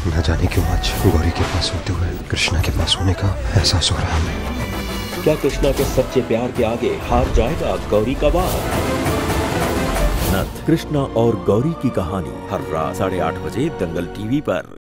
न जाने क्यों आज गौरी के पास होते हुए कृष्णा के पास होने का एहसास हो रहा है हमें। क्या कृष्णा के सच्चे प्यार के आगे हार जाएगा गौरी का वार? नथ, कृष्णा और गौरी की कहानी हर रात 8:30 बजे दंगल टीवी पर।